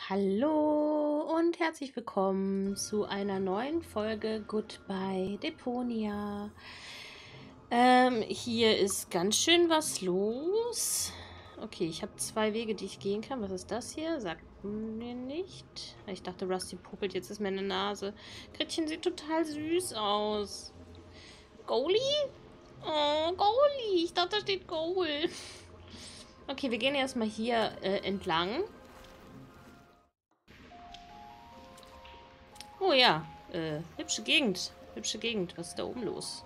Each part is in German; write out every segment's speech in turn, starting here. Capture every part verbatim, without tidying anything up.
Hallo und herzlich willkommen zu einer neuen Folge Goodbye Deponia. Ähm, hier ist ganz schön was los. Okay, ich habe zwei Wege, die ich gehen kann. Was ist das hier? Sagt mir nicht. Ich dachte, Rusty puppelt jetzt ist meine Nase. Gretchen sieht total süß aus. Goalie? Oh, Goalie. Ich dachte, da steht Goal. Okay, wir gehen erstmal hier äh, entlang. Oh ja, äh, hübsche Gegend. Hübsche Gegend. Was ist da oben los?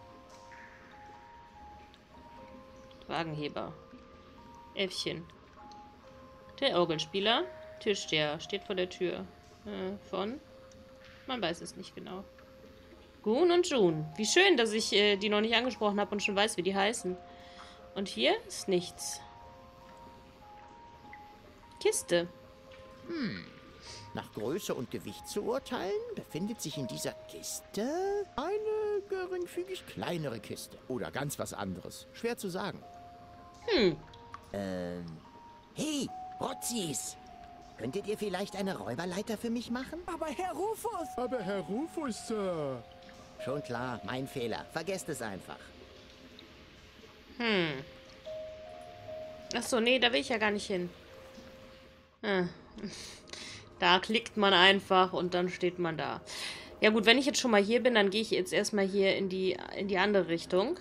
Wagenheber. Äffchen. Der Orgelspieler. Tischsteher. Steht vor der Tür. Äh, von? Man weiß es nicht genau. Gun und June. Wie schön, dass ich äh, die noch nicht angesprochen habe und schon weiß, wie die heißen. Und hier ist nichts. Kiste. Hm. Nach Größe und Gewicht zu urteilen, befindet sich in dieser Kiste eine geringfügig kleinere Kiste. Oder ganz was anderes. Schwer zu sagen. Hm. Ähm. Hey, Rotzis! Könntet ihr vielleicht eine Räuberleiter für mich machen? Aber Herr Rufus! Aber Herr Rufus, Sir. Schon klar, mein Fehler. Vergesst es einfach. Hm. Achso, nee, da will ich ja gar nicht hin. Ah. Da klickt man einfach und dann steht man da. Ja gut, wenn ich jetzt schon mal hier bin, dann gehe ich jetzt erstmal hier in die, in die andere Richtung.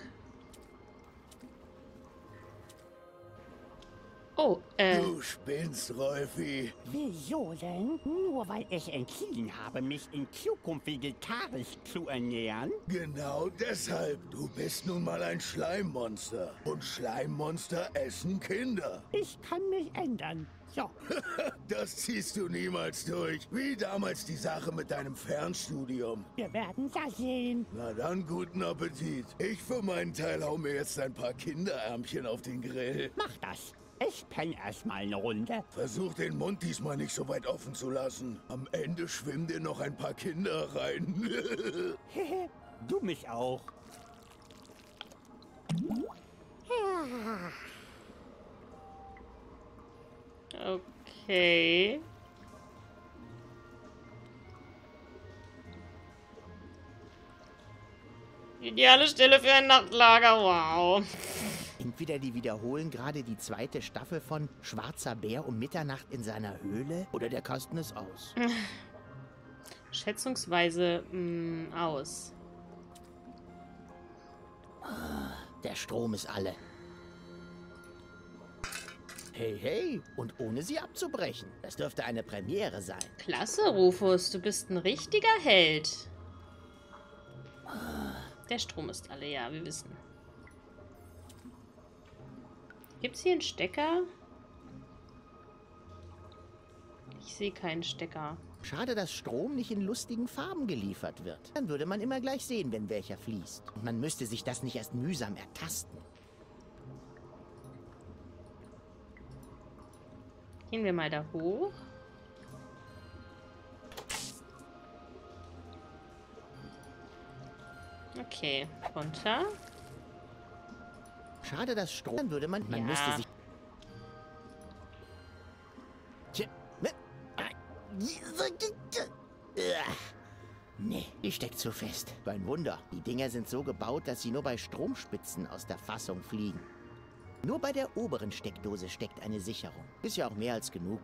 Oh, äh... Du spinnst, Rolfi. Wieso denn? Nur weil ich entschieden habe, mich in Zukunft vegetarisch zu ernähren? Genau deshalb. Du bist nun mal ein Schleimmonster. Und Schleimmonster essen Kinder. Ich kann mich ändern. So, Das ziehst du niemals durch. Wie damals die Sache mit deinem Fernstudium. wir werden ja sehen. Na dann, guten Appetit. Ich für meinen Teil hau mir jetzt ein paar Kinderärmchen auf den Grill. Mach das. Ich penne erstmal eine Runde. Versuch den Mund diesmal nicht so weit offen zu lassen. Am Ende schwimmen dir noch ein paar Kinder rein. Du mich auch. Okay. Ideale Stelle für ein Nachtlager, wow. Entweder die wiederholen gerade die zweite Staffel von Schwarzer Bär um Mitternacht in seiner Höhle oder der Kasten ist aus. Schätzungsweise mh, aus. Der Strom ist alle. Hey, hey, und ohne sie abzubrechen. Das dürfte eine Premiere sein. Klasse, Rufus, du bist ein richtiger Held. Der Strom ist alle, ja, wir wissen. Gibt es hier einen Stecker? Ich sehe keinen Stecker. Schade, dass Strom nicht in lustigen Farben geliefert wird. Dann würde man immer gleich sehen, wenn welcher fließt. Und man müsste sich das nicht erst mühsam ertasten. Gehen wir mal da hoch. Okay, runter. Schade, dass Strom... Dann würde man... Man Ja. müsste sich... Tja, ne? Nee, die steckt zu fest. Kein Wunder. Die Dinger sind so gebaut, dass sie nur bei Stromspitzen aus der Fassung fliegen. Nur bei der oberen Steckdose steckt eine Sicherung. Ist ja auch mehr als genug.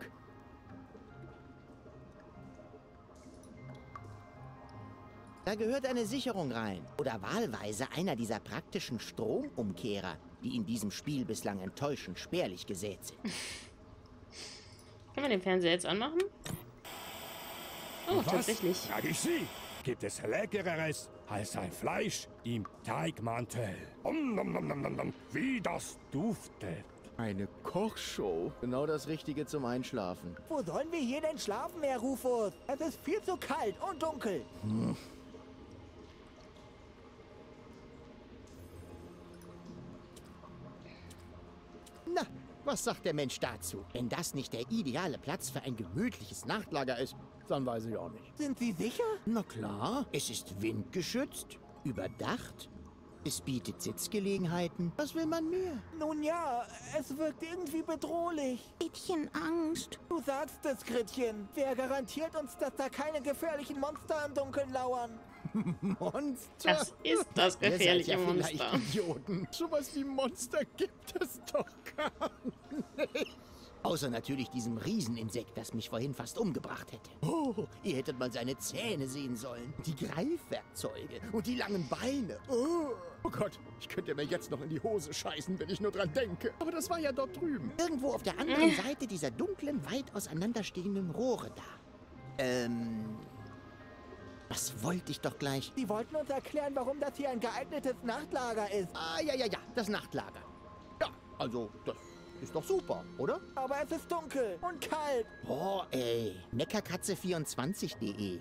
Da gehört eine Sicherung rein. Oder wahlweise einer dieser praktischen Stromumkehrer, die in diesem Spiel bislang enttäuschend spärlich gesät sind. Können wir den Fernseher jetzt anmachen? Oh, Was? tatsächlich. Frag ich Sie. Gibt es Leckereres als ein Fleisch im Teigmantel? Om, nom, nom, nom, nom, nom. Wie das duftet. Eine Kochshow. Genau das Richtige zum Einschlafen. Wo sollen wir hier denn schlafen, Herr Rufus? Es ist viel zu kalt und dunkel. Na, was sagt der Mensch dazu? Wenn das nicht der ideale Platz für ein gemütliches Nachtlager ist, dann weiß ich auch nicht. Sind Sie sicher? Na klar, es ist windgeschützt, überdacht Es bietet Sitzgelegenheiten. Was will man mehr? Nun ja, es wirkt irgendwie bedrohlich. Mädchen Angst. Du sagst es, Gretchen. Wer garantiert uns, dass da keine gefährlichen Monster im Dunkeln lauern? Monster? Das ist das Ihr seid gefährliche ja Monster. vielleicht Idioten. Sowas wie Monster gibt es doch gar nicht. Außer natürlich diesem Rieseninsekt, das mich vorhin fast umgebracht hätte. Oh, ihr hättet mal seine Zähne sehen sollen. Die Greifwerkzeuge und die langen Beine. Oh. Oh Gott, ich könnte mir jetzt noch in die Hose scheißen, wenn ich nur dran denke. Aber das war ja dort drüben. Irgendwo auf der anderen Seite dieser dunklen, weit auseinanderstehenden Rohre da. Ähm... Was wollte ich doch gleich? Sie wollten uns erklären, warum das hier ein geeignetes Nachtlager ist. Ah, ja, ja, ja, das Nachtlager. Ja, also, das ist doch super, oder? Aber es ist dunkel und kalt. Boah, ey. Meckerkatze vierundzwanzig punkt de.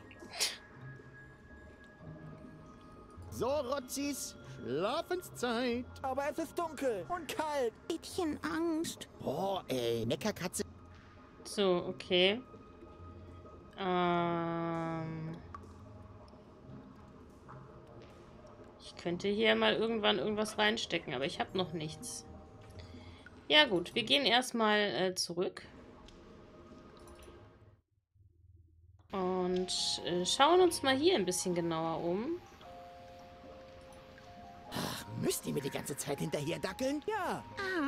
So, Rotzis, Schlafenszeit. Aber es ist dunkel und kalt. Mädchen Angst. Boah, ey. Meckerkatze. So, okay. Ähm... Ich könnte hier mal irgendwann irgendwas reinstecken, aber ich habe noch nichts. Ja gut, wir gehen erstmal äh, zurück. Und äh, schauen uns mal hier ein bisschen genauer um. Ach, müsst ihr mir die ganze Zeit hinterher dackeln? Ja.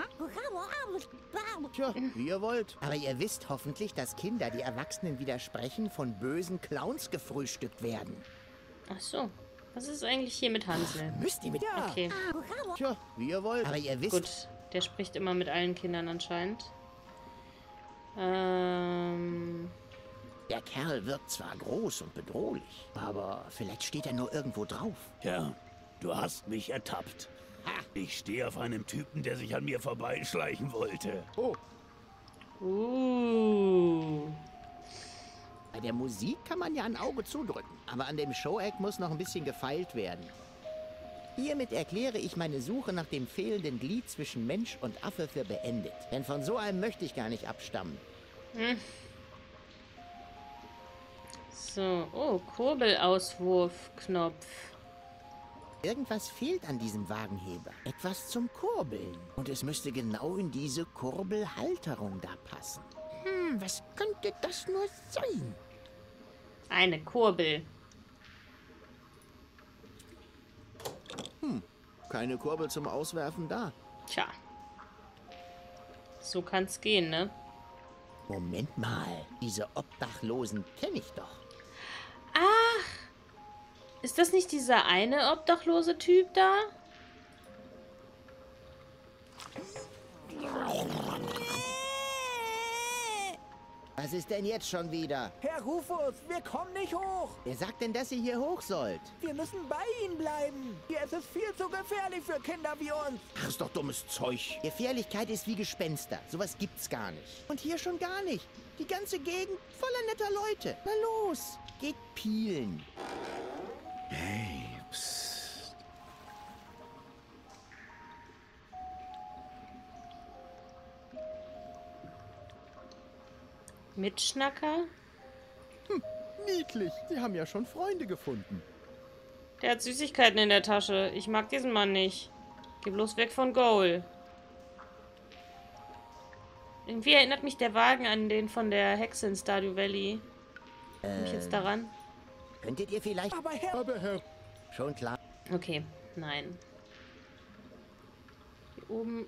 Tja, wie ihr wollt. Aber ihr wisst hoffentlich, dass Kinder, die Erwachsenen widersprechen, von bösen Clowns gefrühstückt werden. Ach so. Was ist eigentlich hier mit Hansel? Müsst ihr mit... Ja. Okay, Tja, wie ihr wollt. Aber ihr wisst... gut. Der spricht immer mit allen Kindern anscheinend. Ähm... Der Kerl wirkt zwar groß und bedrohlich, aber vielleicht steht er nur irgendwo drauf. Ja, du hast mich ertappt. Ich stehe auf einem Typen, der sich an mir vorbeischleichen wollte. Oh, Uh... bei der Musik kann man ja ein Auge zudrücken, aber an dem Show-Act muss noch ein bisschen gefeilt werden. Hiermit erkläre ich meine Suche nach dem fehlenden Glied zwischen Mensch und Affe für beendet. Denn von so einem möchte ich gar nicht abstammen. Hm. So, oh, Kurbelauswurfknopf. Irgendwas fehlt an diesem Wagenheber. Etwas zum Kurbeln. Und es müsste genau in diese Kurbelhalterung da passen. Hm, was könnte das nur sein? Eine Kurbel. Hm, keine Kurbel zum Auswerfen da. Tja. So kann's gehen, ne? Moment mal, diese Obdachlosen kenne ich doch. Ach! Ist das nicht dieser eine obdachlose Typ da? Was ist denn jetzt schon wieder? Herr Rufus, wir kommen nicht hoch. Wer sagt denn, dass ihr hier hoch sollt? Wir müssen bei Ihnen bleiben. Hier ist es viel zu gefährlich für Kinder wie uns. Ach, ist doch dummes Zeug. Gefährlichkeit ist wie Gespenster. Sowas gibt's gar nicht. Und hier schon gar nicht. Die ganze Gegend voller netter Leute. Na los, geht pielen. Hey, psst. Mitschnacker? Niedlich. Sie haben ja schon Freunde gefunden. Der hat Süßigkeiten in der Tasche. Ich mag diesen Mann nicht. Geh bloß weg von Goal. Irgendwie erinnert mich der Wagen an den von der Hexe in Stardew Valley. Bin ich jetzt daran? Könntet ihr vielleicht... Aber Herr... Aber Herr... Schon klar. Okay, nein. Hier oben...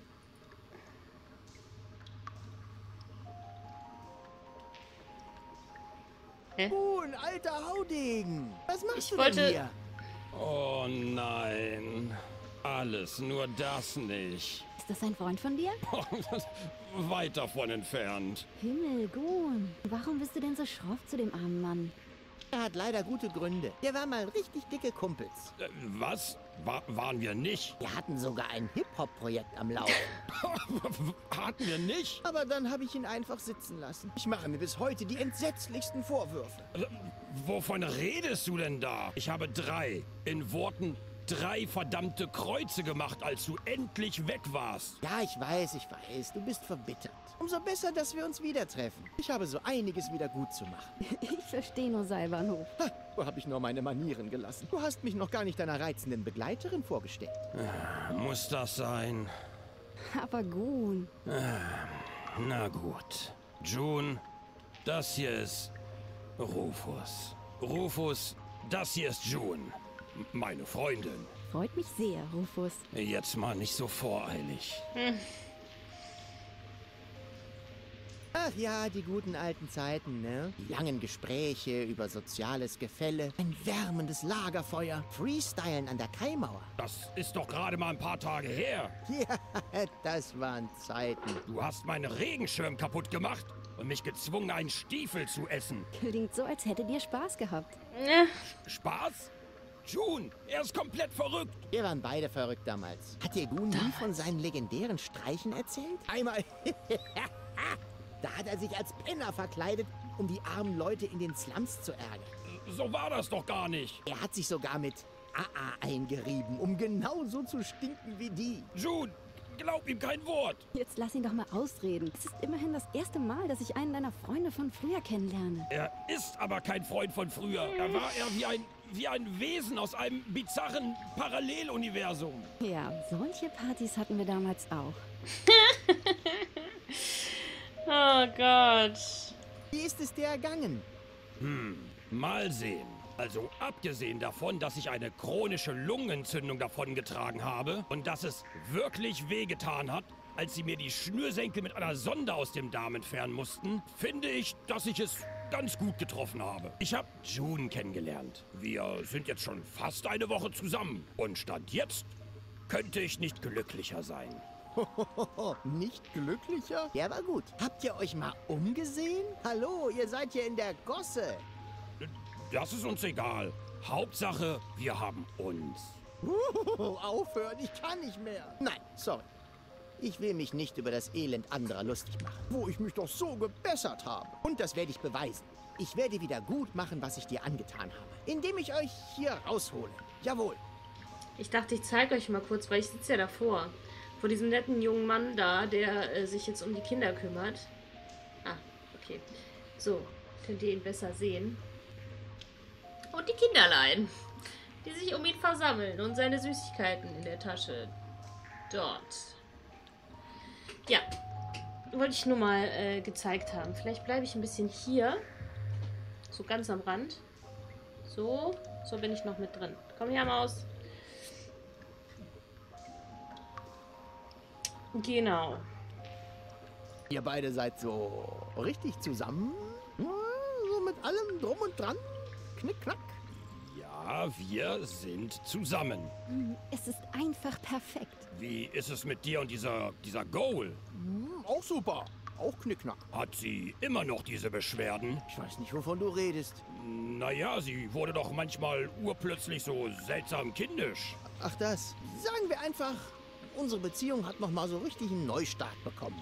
Hä? Oh, ein alter Haudegen. Was machst Ich du wollte- denn hier? Oh nein. Alles, nur das nicht. Ist das ein Freund von dir? Weit davon entfernt. Himmel, Gun. Warum bist du denn so schroff zu dem armen Mann? Er hat leider gute Gründe. Wir waren mal richtig dicke Kumpels. Äh, Was? Wa waren wir nicht? Wir hatten sogar ein Hip-Hop-Projekt am Laufen. Hatten wir nicht? Aber dann habe ich ihn einfach sitzen lassen. Ich mache mir bis heute die entsetzlichsten Vorwürfe. Äh, Wovon redest du denn da? Ich habe drei. In Worten drei verdammte Kreuze gemacht, als du endlich weg warst. Ja, ich weiß, ich weiß. Du bist verbittert. Umso besser, dass wir uns wieder treffen. Ich habe so einiges wieder gut zu machen. Ich verstehe nur Seilbahnhof. Ha, wo habe ich nur meine Manieren gelassen? Du hast mich noch gar nicht deiner reizenden Begleiterin vorgestellt. Muss das sein? Aber gut. Na gut. June, das hier ist Rufus. Rufus, das hier ist June. Meine Freundin. Freut mich sehr, Rufus. Jetzt mal nicht so voreilig. Hm. Ach ja, die guten alten Zeiten, ne? Die langen Gespräche über soziales Gefälle, ein wärmendes Lagerfeuer, Freestylen an der Kaimauer. Das ist doch gerade mal ein paar Tage her. Ja, das waren Zeiten. Du hast meinen Regenschirm kaputt gemacht und mich gezwungen, einen Stiefel zu essen. Klingt so, als hättet ihr Spaß gehabt. Ja. Spaß? June, er ist komplett verrückt. Wir waren beide verrückt damals. Hat dir Gun nie von seinen legendären Streichen erzählt? Einmal... Da hat er sich als Penner verkleidet, um die armen Leute in den Slums zu ärgern. So war das doch gar nicht. Er hat sich sogar mit A A eingerieben, um genauso zu stinken wie die. June, glaub ihm kein Wort. Jetzt lass ihn doch mal ausreden. Es ist immerhin das erste Mal, dass ich einen deiner Freunde von früher kennenlerne. Er ist aber kein Freund von früher. Er war eher wie ein, wie ein Wesen aus einem bizarren Paralleluniversum. Ja, solche Partys hatten wir damals auch. Oh Gott. Wie ist es dir ergangen? Hm, mal sehen. Also abgesehen davon, dass ich eine chronische Lungenentzündung davongetragen habe und dass es wirklich wehgetan hat, als sie mir die Schnürsenkel mit einer Sonde aus dem Darm entfernen mussten, finde ich, dass ich es ganz gut getroffen habe. Ich habe June kennengelernt. Wir sind jetzt schon fast eine Woche zusammen. Und Stand jetzt könnte ich nicht glücklicher sein. Nicht glücklicher? Der war gut. Habt ihr euch mal umgesehen? Hallo, ihr seid hier in der Gosse. Das ist uns egal. Hauptsache, wir haben uns. Uh, aufhören, ich kann nicht mehr. Nein, sorry. Ich will mich nicht über das Elend anderer lustig machen, wo ich mich doch so gebessert habe. Und das werde ich beweisen. Ich werde wieder gut machen, was ich dir angetan habe, indem ich euch hier raushole. Jawohl. Ich dachte, ich zeige euch mal kurz, weil ich sitze ja davor. Vor diesem netten jungen Mann da, der äh, sich jetzt um die Kinder kümmert. Ah, okay. So, könnt ihr ihn besser sehen. Und die Kinderlein, die sich um ihn versammeln und seine Süßigkeiten in der Tasche. Dort. Ja, wollte ich nur mal äh, gezeigt haben. Vielleicht bleibe ich ein bisschen hier. So ganz am Rand. So, so bin ich noch mit drin. Komm her, Maus. Genau. Ihr beide seid so richtig zusammen? Hm, so mit allem drum und dran? Knick, knack. Ja, wir sind zusammen. Es ist einfach perfekt. Wie ist es mit dir und dieser, dieser Goal? Hm, auch super. Auch knickknack. Hat sie immer noch diese Beschwerden? Ich weiß nicht, wovon du redest. Naja, sie wurde doch manchmal urplötzlich so seltsam kindisch. Ach das. Sagen wir einfach, unsere Beziehung hat noch mal so richtig einen Neustart bekommen.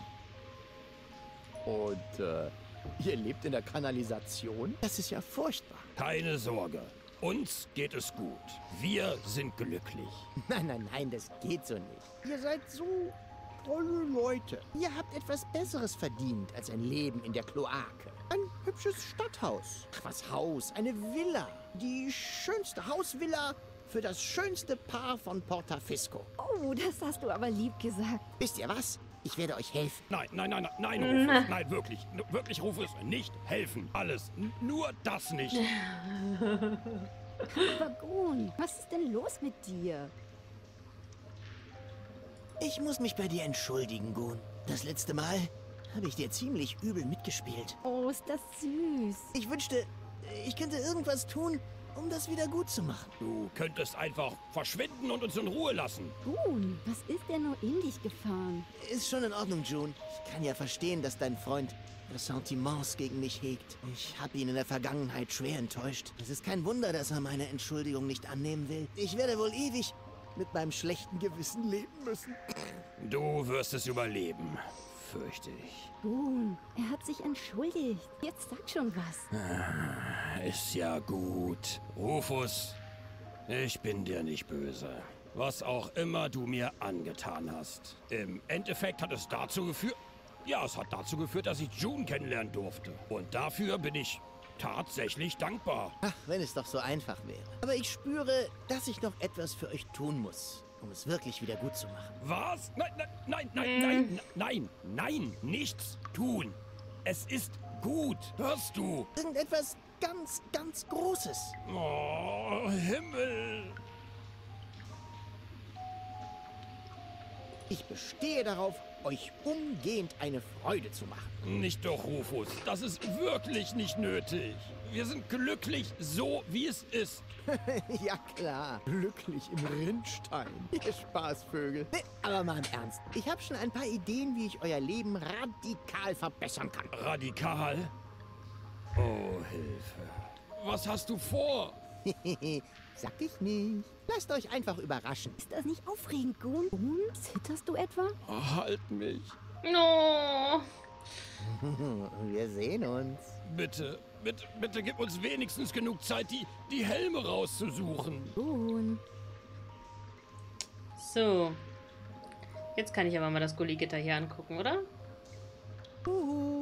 Und, äh, ihr lebt in der Kanalisation? Das ist ja furchtbar. Keine Sorge. Uns geht es gut. Wir sind glücklich. Nein, nein, nein, das geht so nicht. Ihr seid so tolle Leute. Ihr habt etwas Besseres verdient als ein Leben in der Kloake. Ein hübsches Stadthaus. Ach, was Haus? Eine Villa. Die schönste Hausvilla für das schönste Paar von Portafisco. Oh, das hast du aber lieb gesagt. Wisst ihr was? Ich werde euch helfen. Nein, nein, nein, nein, nein, Rufus, nein, wirklich. N- Wirklich, Rufus, nicht helfen. Alles. N- nur das nicht. Bagun, was ist denn los mit dir? Ich muss mich bei dir entschuldigen, Gun. Das letzte Mal habe ich dir ziemlich übel mitgespielt. Oh, ist das süß. Ich wünschte, ich könnte irgendwas tun, um das wieder gut zu machen. Du könntest einfach verschwinden und uns in Ruhe lassen. Bagun, was ist denn nur in dich gefahren? Ist schon in Ordnung, June. Ich kann ja verstehen, dass dein Freund Ressentiments gegen mich hegt. Ich habe ihn in der Vergangenheit schwer enttäuscht. Es ist kein Wunder, dass er meine Entschuldigung nicht annehmen will. Ich werde wohl ewig mit meinem schlechten Gewissen leben müssen. Du wirst es überleben, fürchte ich. Bagun, er hat sich entschuldigt. Jetzt sag schon was. Ist ja gut. Rufus, Ich bin dir nicht böse. Was auch immer du mir angetan hast. Im Endeffekt hat es dazu geführt... Ja, es hat dazu geführt, dass ich June kennenlernen durfte. Und dafür bin ich tatsächlich dankbar. Ach, wenn es doch so einfach wäre. Aber ich spüre, dass ich noch etwas für euch tun muss, um es wirklich wieder gut zu machen. Was? Nein, nein, nein, nein, nein, nein, nein, nichts tun. Es ist gut. Hörst du? Irgendetwas ganz, ganz Großes. Oh, Himmel. Ich bestehe darauf, euch umgehend eine Freude zu machen. Nicht doch, Rufus. Das ist wirklich nicht nötig. Wir sind glücklich, so wie es ist. Ja klar, glücklich im Rindstein. Ihr Spaßvögel. Nee, aber mal im Ernst. Ich habe schon ein paar Ideen, wie ich euer Leben radikal verbessern kann. Radikal? Oh, Hilfe. Was hast du vor? Sag ich nicht. Lasst euch einfach überraschen. Ist das nicht aufregend, Gun? Gun? Zitterst du etwa? Oh, halt mich. No. Wir sehen uns. Bitte, bitte, bitte gib uns wenigstens genug Zeit, die, die Helme rauszusuchen. Gun. So. Jetzt kann ich aber mal das Gulligitter hier angucken, oder? Uhu.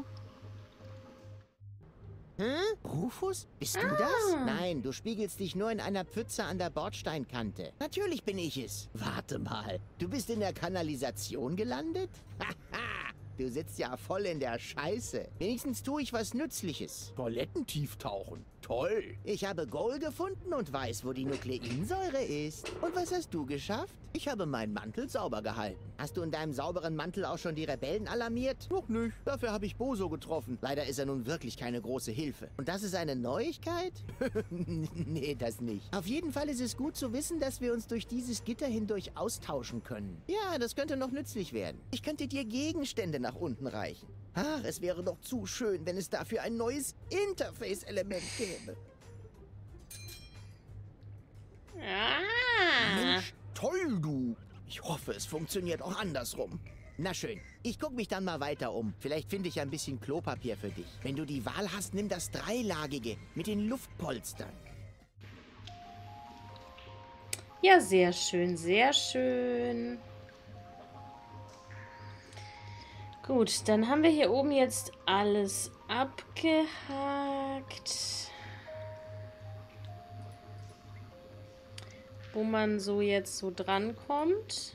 Hä? Rufus? Bist du das? Nein, du spiegelst dich nur in einer Pfütze an der Bordsteinkante. Natürlich bin ich es. Warte mal, du bist in der Kanalisation gelandet? Haha, du sitzt ja voll in der Scheiße. Wenigstens tue ich was Nützliches. Toilettentief tauchen. Toll. Ich habe Gold gefunden und weiß, wo die Nukleinsäure ist. Und was hast du geschafft? Ich habe meinen Mantel sauber gehalten. Hast du in deinem sauberen Mantel auch schon die Rebellen alarmiert? Noch nicht. Dafür habe ich Boso getroffen. Leider ist er nun wirklich keine große Hilfe. Und das ist eine Neuigkeit? Nee, das nicht. Auf jeden Fall ist es gut zu wissen, dass wir uns durch dieses Gitter hindurch austauschen können. Ja, das könnte noch nützlich werden. Ich könnte dir Gegenstände nach unten reichen. Ach, es wäre doch zu schön, wenn es dafür ein neues Interface-Element gäbe. Ah. Mensch, toll, du. Ich hoffe, es funktioniert auch andersrum. Na schön, ich gucke mich dann mal weiter um. Vielleicht finde ich ein bisschen Klopapier für dich. Wenn du die Wahl hast, nimm das dreilagige mit den Luftpolstern. Ja, sehr schön, sehr schön. Gut, dann haben wir hier oben jetzt alles abgehakt. Wo man so jetzt so drankommt.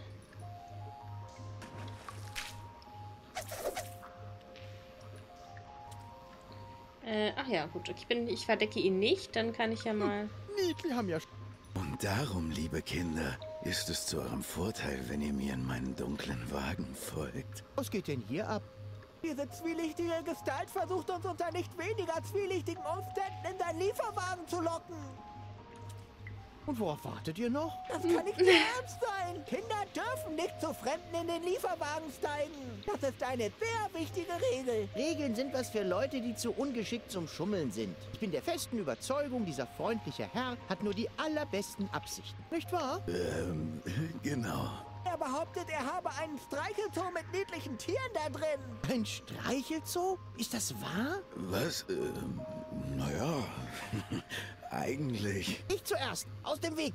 Äh, ach ja, gut. Ich, bin, ich verdecke ihn nicht, dann kann ich ja mal... Niedli haben ja... Und darum, liebe Kinder, ist es zu eurem Vorteil, wenn ihr mir in meinen dunklen Wagen folgt. Was geht denn hier ab? Diese zwielichtige Gestalt versucht uns unter nicht weniger zwielichtigen Umständen in deinen Lieferwagen zu locken. Und worauf wartet ihr noch? Das kann nicht der Ernst sein. Kinder dürfen nicht zu Fremden in den Lieferwagen steigen. Das ist eine sehr wichtige Regel. Regeln sind was für Leute, die zu ungeschickt zum Schummeln sind. Ich bin der festen Überzeugung, dieser freundliche Herr hat nur die allerbesten Absichten. Nicht wahr? Ähm, genau. Er behauptet, er habe einen Streichelzoo mit niedlichen Tieren da drin. Ein Streichelzoo? Ist das wahr? Was? Ähm, naja, eigentlich. Ich zuerst. Aus dem Weg.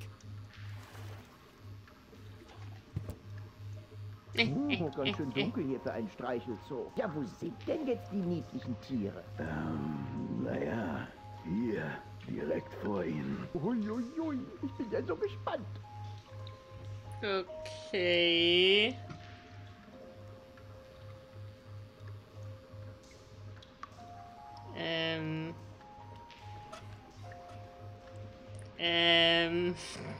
Oh, ganz schön dunkel hier für einen Streichelzoo. Ja, wo sind denn jetzt die niedlichen Tiere? Ähm, naja, hier, direkt vor Ihnen. Uiuiui, ich bin ja so gespannt. Okay. Ähm. Ähm.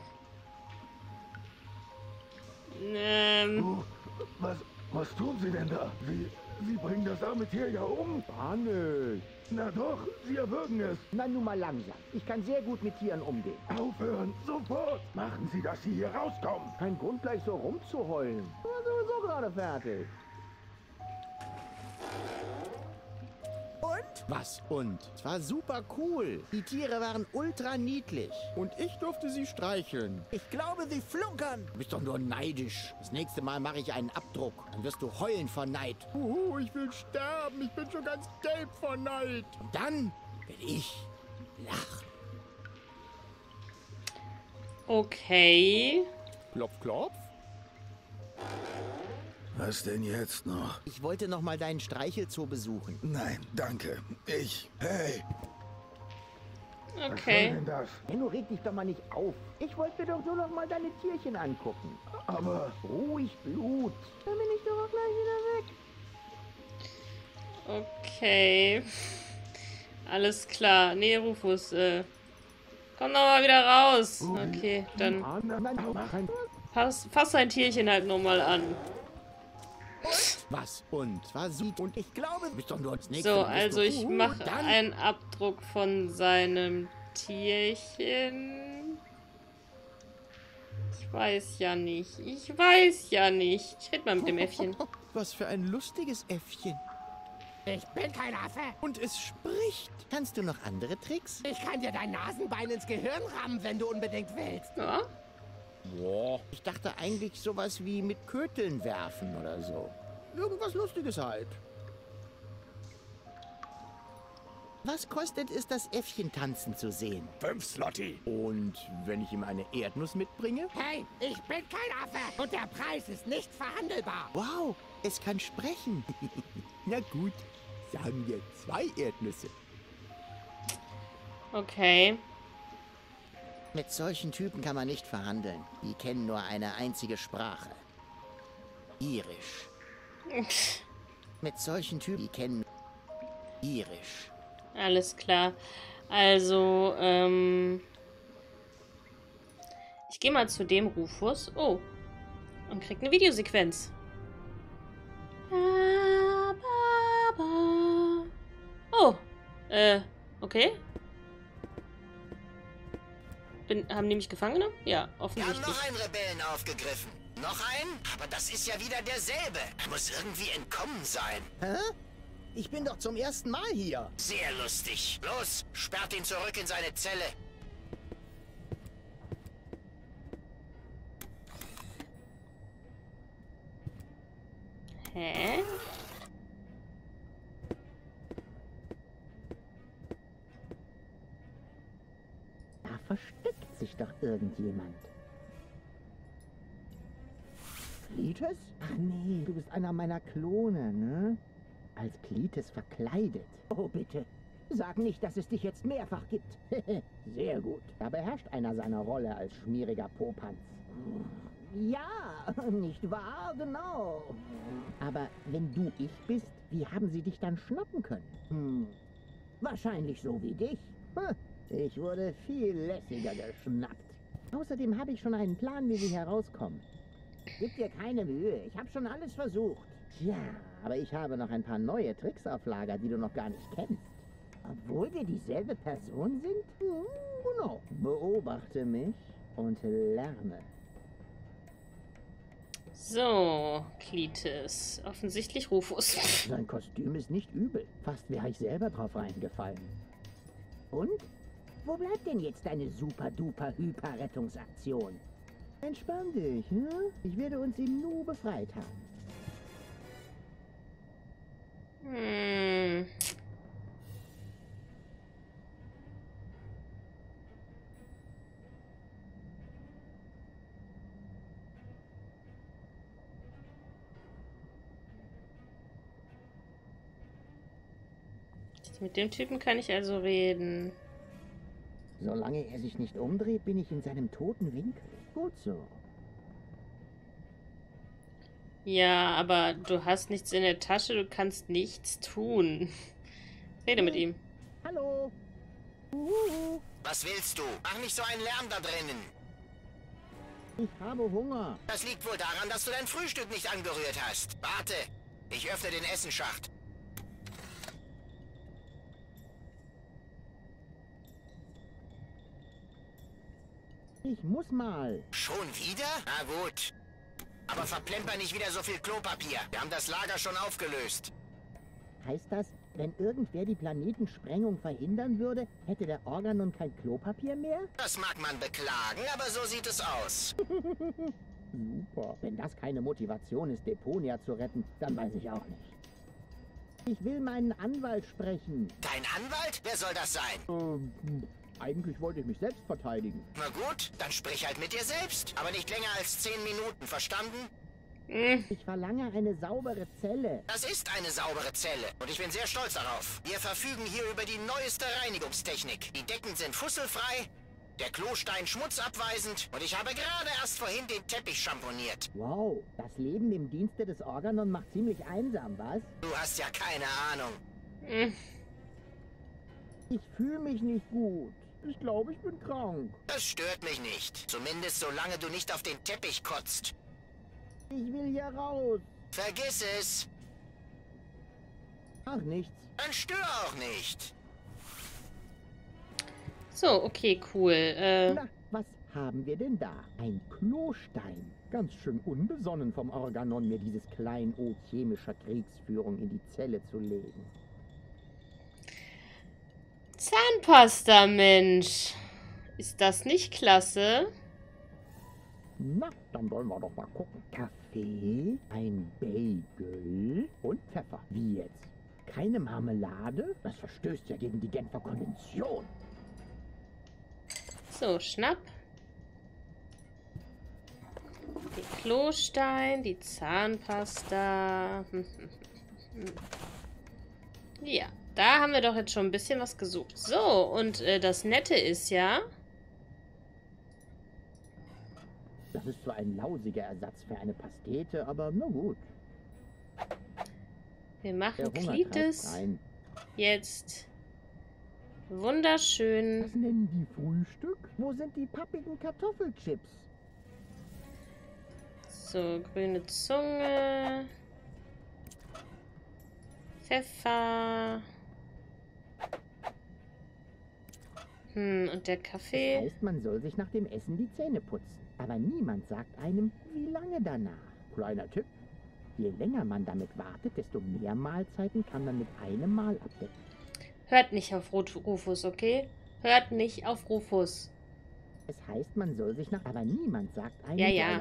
Ähm. Oh, was, was tun Sie denn da? Sie, Sie bringen das arme Tier ja um. Gar nicht. Na doch, Sie erwürgen es. Na nun mal langsam. Ich kann sehr gut mit Tieren umgehen. Aufhören, sofort. Machen Sie, dass Sie hier rauskommen. Kein Grund, gleich so rumzuheulen. Ich bin sowieso gerade fertig. Und? Was und? Es war super cool. Die Tiere waren ultra niedlich. Und ich durfte sie streicheln. Ich glaube, sie flunkern. Du bist doch nur neidisch. Das nächste Mal mache ich einen Abdruck. Dann wirst du heulen vor Neid. Uhu, ich will sterben. Ich bin schon ganz gelb vor Neid. Und dann werde ich lachen. Okay. Klopf, klopf. Was denn jetzt noch? Ich wollte noch mal deinen Streichelzoo besuchen. Nein, danke. Ich... Hey! Okay. denn das? Henno, reg dich doch mal nicht auf. Ich wollte mir doch nur noch mal deine Tierchen angucken. Aber... Ruhig, Blut. Dann bin ich doch auch gleich wieder weg. Okay. Alles klar. Nee, Rufus, äh, komm doch mal wieder raus. Okay, dann pass, fass dein Tierchen halt nochmal an. Was? Und? War so. Und ich glaube, du bist doch nur als Nächster. So, also ich mache einen Abdruck von seinem Tierchen. Ich weiß ja nicht. Ich weiß ja nicht. Ich rede mal mit dem Äffchen. Was für ein lustiges Äffchen. Ich bin kein Affe. Und es spricht. Kannst du noch andere Tricks? Ich kann dir dein Nasenbein ins Gehirn rammen, wenn du unbedingt willst. Ja? Boah. Ich dachte eigentlich sowas wie mit Köteln werfen oder so. Irgendwas Lustiges halt. Was kostet es, das Äffchen tanzen zu sehen? Fünf Slotty. Und wenn ich ihm eine Erdnuss mitbringe? Hey, ich bin kein Affe. Und der Preis ist nicht verhandelbar. Wow, es kann sprechen. Na gut, sagen wir zwei Erdnüsse. Okay. Mit solchen Typen kann man nicht verhandeln. Die kennen nur eine einzige Sprache. Irisch. Mit solchen Typen, die kennen Irisch. Alles klar. Also, ähm... ich gehe mal zu dem Rufus. Oh. Und krieg eine Videosequenz. Oh. Äh, okay. Bin, haben die mich gefangen genommen? Ja, Wir haben offensichtlich. noch einen Rebellen aufgegriffen. Noch einen? Aber das ist ja wieder derselbe. Er muss irgendwie entkommen sein. Hä? Ich bin doch zum ersten Mal hier. Sehr lustig. Los, sperrt ihn zurück in seine Zelle. Hä? Da versteckt sich doch irgendjemand. Cletus? Ach nee, du bist einer meiner Klone, ne? Als Cletus verkleidet. Oh, bitte. Sag nicht, dass es dich jetzt mehrfach gibt. Sehr gut. Da beherrscht einer seine Rolle als schmieriger Popanz. Ja, nicht wahr? Genau. Aber wenn du ich bist, wie haben sie dich dann schnappen können? Hm, wahrscheinlich so wie dich. Hm, ich wurde viel lässiger geschnappt. Außerdem habe ich schon einen Plan, wie wir hier rauskommen. Gib dir keine Mühe, ich habe schon alles versucht. Ja, aber ich habe noch ein paar neue Tricks auf Lager, die du noch gar nicht kennst. Obwohl wir dieselbe Person sind? Hm, genau. Beobachte mich und lerne. So, Cletus. Offensichtlich Rufus. Sein Kostüm ist nicht übel. Fast wäre ich selber drauf reingefallen. Und? Wo bleibt denn jetzt deine super-duper-hyper-Rettungsaktion? Entspann dich, ne? Ich werde uns im Nu befreit haben. Hm. Mit dem Typen kann ich also reden. Solange er sich nicht umdreht, bin ich in seinem toten Winkel. Gut so. Ja, aber du hast nichts in der Tasche, du kannst nichts tun. Rede mit ihm. Hallo. Uhu. Was willst du? Mach nicht so einen Lärm da drinnen. Ich habe Hunger. Das liegt wohl daran, dass du dein Frühstück nicht angerührt hast. Warte, ich öffne den Essenschacht. Ich muss mal. Schon wieder? Na gut. Aber verplemper nicht wieder so viel Klopapier. Wir haben das Lager schon aufgelöst. Heißt das, wenn irgendwer die Planetensprengung verhindern würde, hätte der Organon kein Klopapier mehr? Das mag man beklagen, aber so sieht es aus. Super. Wenn das keine Motivation ist, Deponia zu retten, dann weiß ich auch nicht. Ich will meinen Anwalt sprechen. Dein Anwalt? Wer soll das sein? Ähm, Eigentlich wollte ich mich selbst verteidigen. Na gut, dann sprich halt mit dir selbst. Aber nicht länger als zehn Minuten, verstanden? Hm. Ich verlange eine saubere Zelle. Das ist eine saubere Zelle und ich bin sehr stolz darauf. Wir verfügen hier über die neueste Reinigungstechnik. Die Decken sind fusselfrei, der Klostein schmutzabweisend und ich habe gerade erst vorhin den Teppich schamponiert. Wow, das Leben im Dienste des Organon macht ziemlich einsam, was? Du hast ja keine Ahnung. Hm. Ich fühle mich nicht gut. Ich glaube, ich bin krank. Das stört mich nicht. Zumindest solange du nicht auf den Teppich kotzt. Ich will hier raus. Vergiss es. Ach, nichts. Dann stör auch nicht. So, okay, cool. Äh, Na, was haben wir denn da? Ein Klostein. Ganz schön unbesonnen vom Organon, mir dieses Kleinod chemischer Kriegsführung in die Zelle zu legen. Zahnpasta, Mensch. Ist das nicht klasse? Na, dann wollen wir doch mal gucken. Kaffee, ein Bagel und Pfeffer. Wie jetzt? Keine Marmelade? Das verstößt ja gegen die Genfer Konvention. So, schnapp. Den Klostein, die Zahnpasta. Ja, da haben wir doch jetzt schon ein bisschen was gesucht. So, und äh, das Nette ist ja... Das ist zwar ein lausiger Ersatz für eine Pastete, aber na gut. Wir Der machen Hunger treibt Klites rein. jetzt wunderschön. Was nennen die Frühstück? Wo sind die pappigen Kartoffelchips? So, grüne Zunge. Pfeffer. Hm, und der Das Kaffee. heißt, man soll sich nach dem Essen die Zähne putzen. Aber niemand sagt einem, wie lange danach. Kleiner Tipp. Je länger man damit wartet, desto mehr Mahlzeiten kann man mit einem Mal abdecken. Hört nicht auf Rufus, okay? Hört nicht auf Rufus. Es heißt, man soll sich nach... Aber niemand sagt einem... Ja, ja.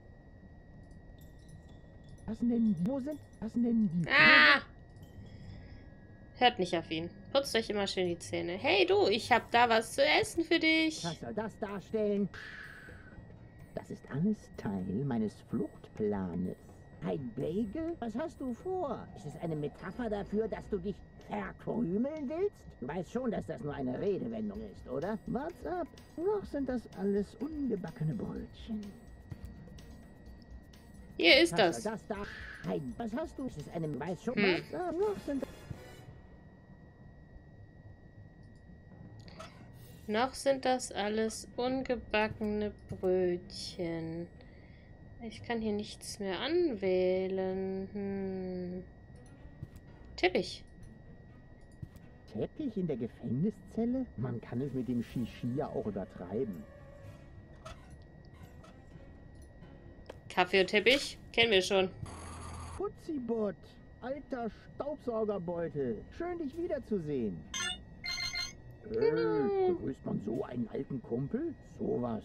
Was nennen die... Wo sind... Was nennen die... Ah! Hört nicht auf ihn. Putzt euch immer schön die Zähne. Hey du, ich hab da was zu essen für dich. Was soll das darstellen? Das ist alles Teil meines Fluchtplanes. Ein Bagel? Was hast du vor? Ist es eine Metapher dafür, dass du dich verkrümeln willst? Du weißt schon, dass das nur eine Redewendung ist, oder? Wart's ab. Noch sind das alles ungebackene Brötchen. Hier ist Was das. soll das da? Ein, was hast du? Ist es eine... Weiß schon... Hm. Wart's ab. Noch sind Noch sind das alles ungebackene Brötchen. Ich kann hier nichts mehr anwählen. Hm. Teppich. Teppich in der Gefängniszelle? Man kann es mit dem Shishi ja auch übertreiben. Kaffee und Teppich? Kennen wir schon. Putzibot, alter Staubsaugerbeutel. Schön, dich wiederzusehen. Hey, begrüßt man so einen alten Kumpel? Sowas.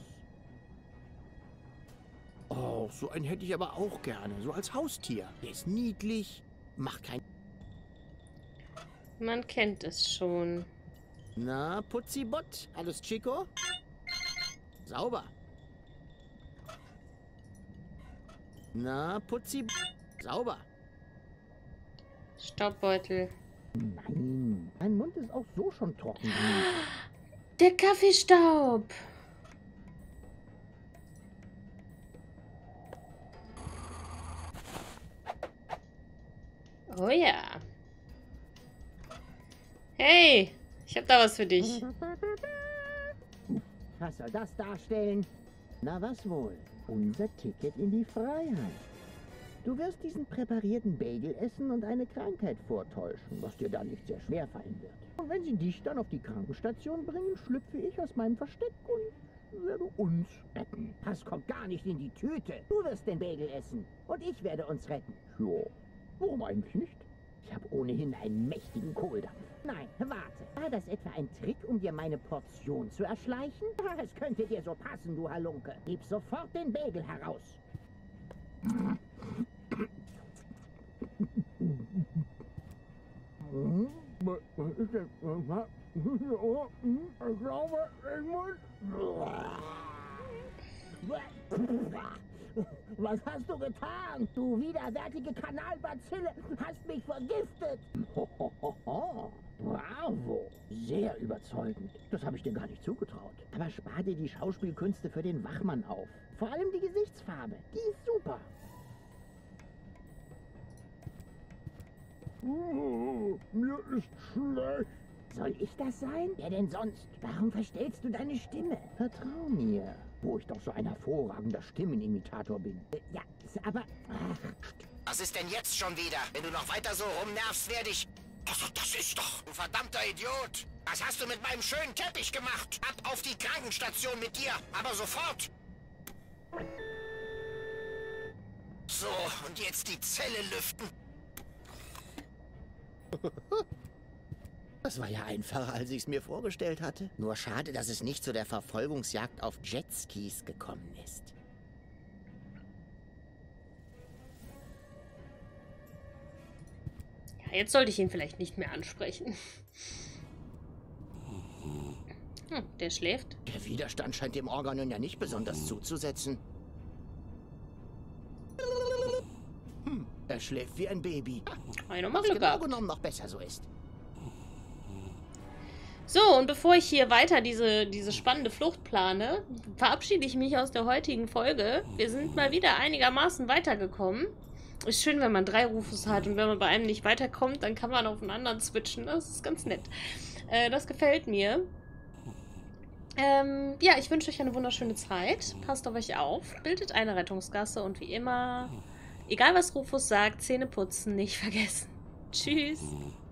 Oh, so einen hätte ich aber auch gerne. So als Haustier. Der ist niedlich, macht kein... Man kennt es schon. Na, Putzibot, alles Chico? Sauber. Na, Putzibot, sauber. Staubbeutel. Nein, mein Mund ist auch so schon trocken. Der Kaffeestaub. Oh ja. Hey, ich hab da was für dich. Was soll das darstellen? Na, was wohl? Unser Ticket in die Freiheit. Du wirst diesen präparierten Bagel essen und eine Krankheit vortäuschen, was dir da nicht sehr schwer fallen wird. Und wenn sie dich dann auf die Krankenstation bringen, schlüpfe ich aus meinem Versteck und werde uns retten. Das kommt gar nicht in die Tüte. Du wirst den Bagel essen und ich werde uns retten. Ja, warum eigentlich nicht? Ich habe ohnehin einen mächtigen Kohldampf. Nein, warte. War das etwa ein Trick, um dir meine Portion zu erschleichen? Es könnte dir so passen, du Halunke. Gib sofort den Bagel heraus. Was ist denn? Ich glaube, du getan? Du widerwärtige Kanalbazille hast mich vergiftet. Hohoho. Bravo. Sehr überzeugend. Das habe ich dir gar nicht zugetraut. Aber spar dir die Schauspielkünste für den Wachmann auf. Vor allem die Gesichtsfarbe. Die ist super. Oh, mir ist schlecht. Soll ich das sein? Wer denn sonst? Warum verstellst du deine Stimme? Vertrau mir. Wo ich doch so ein hervorragender Stimmenimitator bin. Äh, ja, aber... Ach, Was ist denn jetzt schon wieder? Wenn du noch weiter so rumnervst, werde ich... Also, das ist doch... Du verdammter Idiot! Was hast du mit meinem schönen Teppich gemacht? Ab auf die Krankenstation mit dir! Aber sofort! So, und jetzt die Zelle lüften. Das war ja einfacher, als ich es mir vorgestellt hatte. Nur schade, dass es nicht zu der Verfolgungsjagd auf Jetskis gekommen ist. Ja, jetzt sollte ich ihn vielleicht nicht mehr ansprechen. Hm, der schläft. Der Widerstand scheint dem Organon ja nicht besonders zuzusetzen. Hm, er schläft wie ein Baby. Habe ich nochmal Was Glück genau gehabt. genommen noch besser so ist. So, und bevor ich hier weiter diese, diese spannende Flucht plane, verabschiede ich mich aus der heutigen Folge. Wir sind mal wieder einigermaßen weitergekommen. Ist schön, wenn man drei Rufus hat und wenn man bei einem nicht weiterkommt, dann kann man auf einen anderen switchen. Das ist ganz nett. Äh, das gefällt mir. Ähm, ja, ich wünsche euch eine wunderschöne Zeit. Passt auf euch auf, bildet eine Rettungsgasse und wie immer, egal was Rufus sagt, Zähne putzen nicht vergessen. Tschüss.